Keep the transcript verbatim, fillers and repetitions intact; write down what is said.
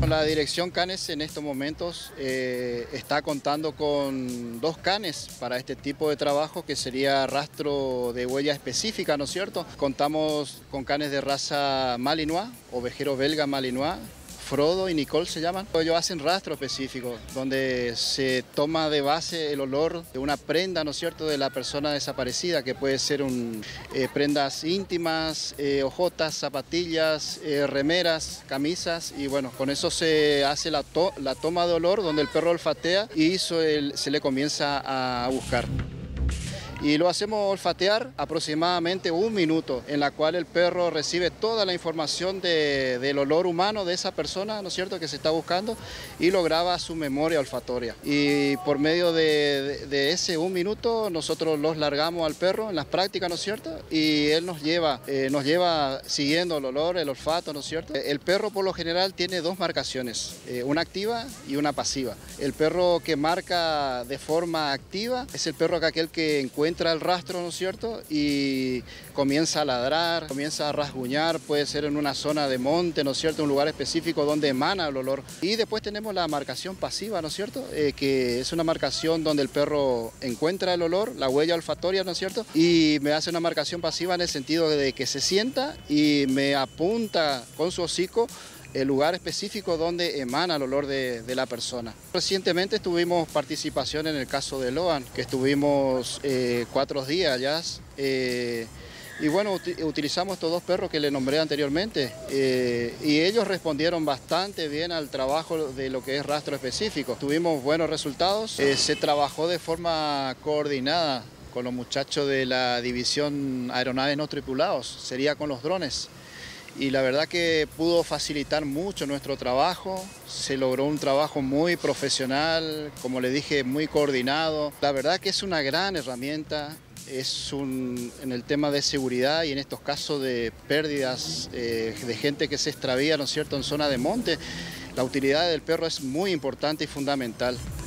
La dirección Canes en estos momentos eh, está contando con dos canes para este tipo de trabajo, que sería rastro de huella específica, ¿no es cierto? Contamos con canes de raza Malinois, ovejero belga Malinois, Frodo y Nicole se llaman. Ellos hacen rastro específico, donde se toma de base el olor de una prenda, ¿no es cierto?, de la persona desaparecida, que puede ser un, eh, prendas íntimas, eh, ojotas, zapatillas, eh, remeras, camisas, y bueno, con eso se hace la, to la toma de olor, donde el perro olfatea y eso el, se le comienza a buscar. Y lo hacemos olfatear aproximadamente un minuto, en la cual el perro recibe toda la información de, del olor humano de esa persona, ¿no es cierto?, que se está buscando, y lo graba a su memoria olfatoria. Y por medio de, de, de ese un minuto nosotros los largamos al perro en las prácticas, ¿no es cierto?, y él nos lleva, eh, nos lleva siguiendo el olor, el olfato, ¿no es cierto? El perro por lo general tiene dos marcaciones, eh, una activa y una pasiva. El perro que marca de forma activa es el perro que aquel que encuentra entra el rastro, ¿no es cierto?, y comienza a ladrar, comienza a rasguñar, puede ser en una zona de monte, ¿no es cierto?, un lugar específico donde emana el olor. Y después tenemos la marcación pasiva, ¿no es cierto?, eh, que es una marcación donde el perro encuentra el olor, la huella olfatoria, ¿no es cierto?, y me hace una marcación pasiva en el sentido de que se sienta y me apunta con su hocico el lugar específico donde emana el olor de, de la persona. Recientemente tuvimos participación en el caso de Loan, que estuvimos eh, cuatro días ya, eh, y bueno, ut utilizamos estos dos perros que le nombré anteriormente, eh, y ellos respondieron bastante bien al trabajo de lo que es rastro específico. Tuvimos buenos resultados, eh, se trabajó de forma coordinada con los muchachos de la división aeronaves no tripulados, sería con los drones. Y la verdad que pudo facilitar mucho nuestro trabajo, se logró un trabajo muy profesional, como le dije, muy coordinado. La verdad que es una gran herramienta, es un, en el tema de seguridad y en estos casos de pérdidas eh, de gente que se extravía, ¿no es cierto?, en zona de monte, la utilidad del perro es muy importante y fundamental.